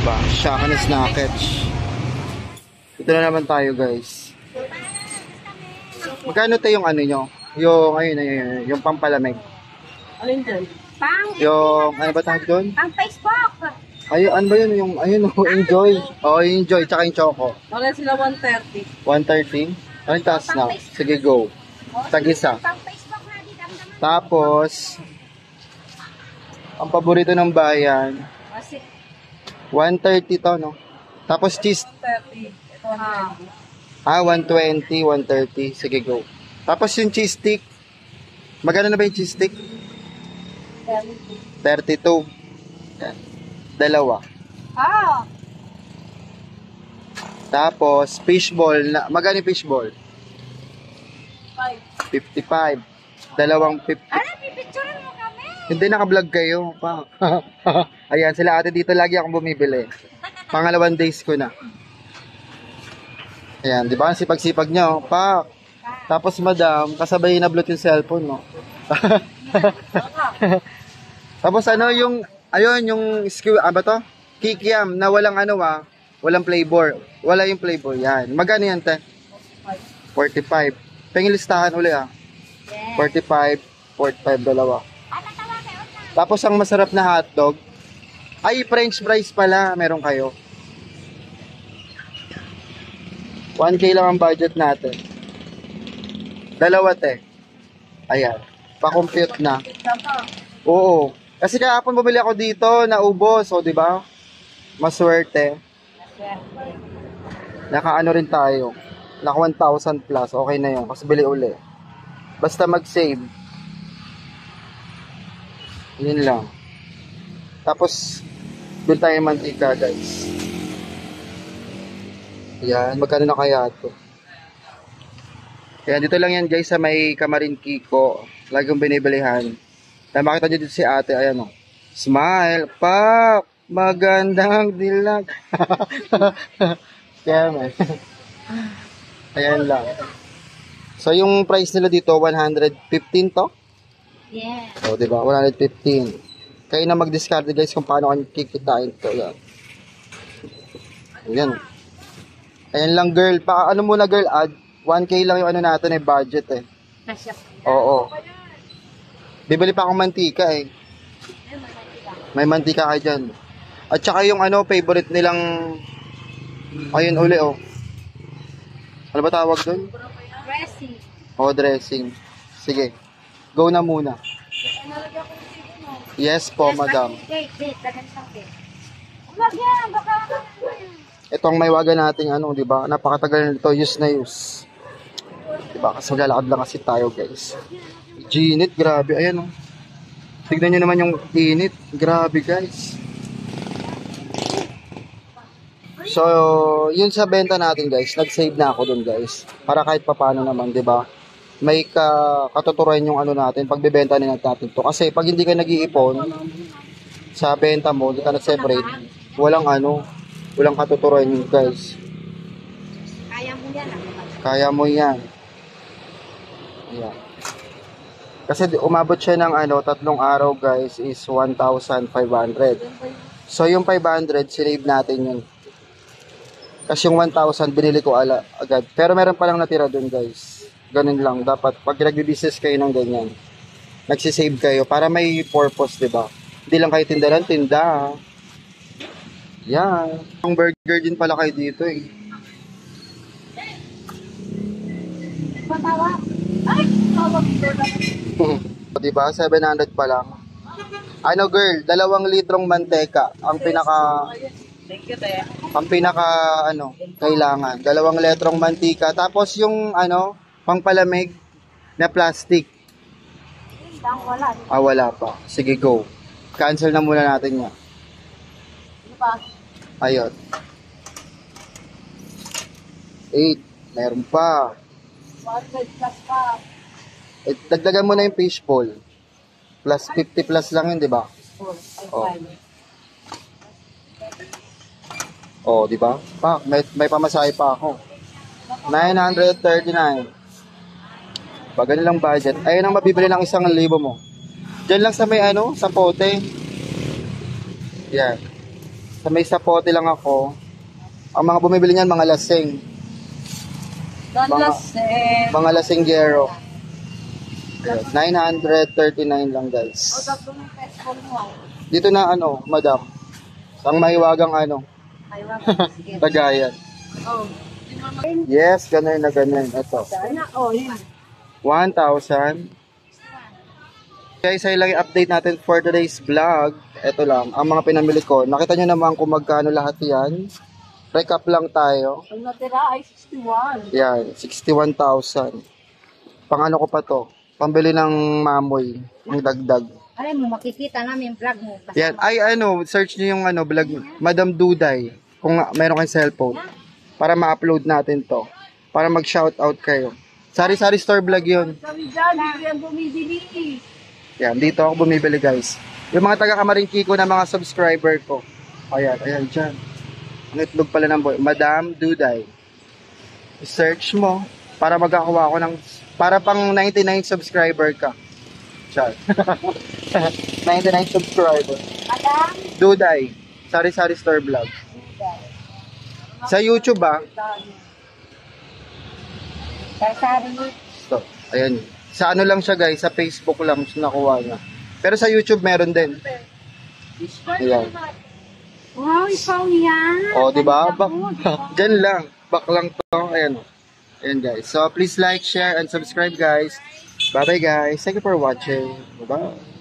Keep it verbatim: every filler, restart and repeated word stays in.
ba? Shakaness Nuggets. Ito na naman tayo, guys. Magkano tayo yung ano nyo? Yung, ayun, ayun, yung pampalamig. Alin dyan? Pang, Yung, ano ba tawag doon? pang Facebook. Ayun, ano ba yun? Yung, ayun, oh, enjoy. Oh, enjoy, tsaka yung choco. Wala sila one thirty. one thirty? Anong taas na? Sige, go. Tag-isa. Pang Facebook na, di damdaman. Tapos, ang paborito ng bayan, Kasi, one thirty to, no? Tapos cheese, one thirty. Ito ah, ah, one twenty, one thirty. Sige, go. Tapos yung cheese stick, magkano na ba yung cheese stick? thirty-two. Yan. Dalawa. ah, Tapos, fishball, na, magkano yung fishball? five. fifty-five. Dalawang fifty. ano, pipicturean mo kami. Hindi, naka-vlog kayo. Pa. Ayan, sila ate dito lagi akong bumibili. Pangalawang days ko na. Ayan, di ba? Sipag-sipag nyo. Pa. Tapos, madam, kasabay na bloot yung cellphone, no? Tapos, ano, yung, ayun, yung, skew, ah, ba to? Kikiam, na walang ano, ah, walang flavor. Wala yung flavor, yan. Magkano yan, te? forty-five. Pengil listahan uli, ah. Yes. forty-five, forty-five, dalawa. Ah, tatawa kayo na. Tapos ang masarap na hotdog, ay french fries pala, meron kayo. one K lang ang budget natin. Dalawa, te. Ayan. Pa-compute na. Oo. Kasi kahapon bumili ako dito, naubos. O, di ba? Maswerte. Naka-ano rin tayo. Naka one thousand plus. Okay na yun. Kasi bili uli. Basta mag-save. Yun lang. Tapos, doon tayo mantika, guys. Yan. Magkano na kaya ito? Kaya dito lang yan, guys, sa may Kamarin Kiko. Lagi kong binibilihan. Kaya makita nyo dito si ate. Ayan, o. Smile. Pak! Magandang dilag. Kaya, man. Ayan lang. So, yung price nila dito, one hundred fifteen to? Yes. O, diba? one hundred fifteen. Kayo na mag-discard, guys, kung paano kayo kikitain ito. Yan. Ayan. Ayan lang, girl. Pa, ano muna, girl? Add one K lang yung ano natin eh, budget eh. Kasya. Oo. Bibili pa akong mantika eh. May mantika ka dyan. At saka yung ano, favorite nilang, ayun uli oh. Ano ba tawag doon? Dressing. Oh, dressing. Sige. Go na muna. Yes po, madam. Date, date. Dagan siyang date. Huwag yan. Baka Itong may waga nating ano, di ba? Napakatagal nito, use na use. Di ba? Kasi maglalakad lang kasi tayo, guys. Ginit, grabe. Ayan, oh. Tignan nyo naman yung init. Grabe, guys. So, yun sa benta natin, guys. Nag-save na ako dun, guys. Para kahit papano naman, di ba? May ka katuturan yung ano natin, pagbebenta nila natin to. Kasi pag hindi ka nag-iipon sa benta mo, hindi ka nag-separate, walang ano, walang katuturan yun, guys. kaya mo yan. ah. Kaya mo yan. Ayan. Kasi umabot siya ng ano, tatlong araw, guys, is one thousand five hundred. So, yung five hundred, sinave natin yun. Kasi yung one thousand, binili ko ala, agad. Pero meron palang natira dun, guys. Ganun lang. Dapat, pag nag-business kayo ng ganyan, nagsisave kayo para may purpose, di ba? Hindi lang kayo tinda ng tinda. Yan. Ang burger din pala kayo dito, eh. Patawa. Ay! Tawag ko na. Diba? seven hundred pa lang. Ano, girl? Dalawang litrong manteka. Ang pinaka... Thank you, te. Ang pinaka, ano, kailangan. Dalawang litrong mantika. Tapos yung, ano, pangpalamig na plastic. Saan wala? Ah, wala pa. Sige, go. Cancel na muna natin yan. Ano pa? Ayun. eight. Meron pa. one hundred plus pa. Eh, dagdagan mo na yung fishbowl. Plus fifty plus lang yun, di ba? Oh. Oh, di ba? Pa, may, may pamasahe pa ako. nine hundred thirty-nine. Pag lang budget, ayun ang mabibili ng isang libo mo. Diyan lang sa may ano, sa pote. Yan. Sa Sa may sapote lang ako. Ang mga bumibili niyan, mga lasing. Don Mga- Laseng. Mga lasinggero. Ayan, nine thirty-nine lang guys. O, tatlong peso mo. Dito na ano, madam. Ang mahiwagang ano, Ay, wag. Sige. Tagayan. Oh. Yes, ganun na ganun. Ito. Sana, oh, yun. one thousand. Guys, ay lang yung update natin for today's vlog. Ito lang, ang mga pinamili ko. Nakita nyo naman kung magkano lahat yan. Recap lang tayo. Ang natira ay sixty-one. Yan, sixty-one thousand. Pang ano ko pa to? Pambili ng mamoy, ng dagdag. Alam mo, makikita namin yung vlog mo. Basta Yan, ay ano, search nyo yung ano, vlog, Madam Duday, kung meron kayong cellphone, para ma-upload natin to, para mag-shoutout kayo. Sari-sari store vlog yun. Kami dyan, hindi yan bumibili. Yan, dito ako bumibili guys. Yung mga taga-Kamaringkiko na mga subscriber ko. Ayan, ayan, dyan. Ang itlog pala ng boy, Madam Duday. I-search mo, para magkakawa ako ng, para pang ninety-nine subscriber ka. Char. ninety-nine subscriber. Madam, Duday, sari-sari store vlog. Sa YouTube ah. sari-sari. So, ayan. Sa ano lang siya guys, sa Facebook lang siya nakuha niya. Pero sa YouTube meron din. Ayan. Wow, ikaw yan. O, di ba? Bak Diyan lang. Back lang to. Ayan o. Ayan guys. So, please like, share, and subscribe guys. Bye-bye guys. Thank you for watching. Bye-bye.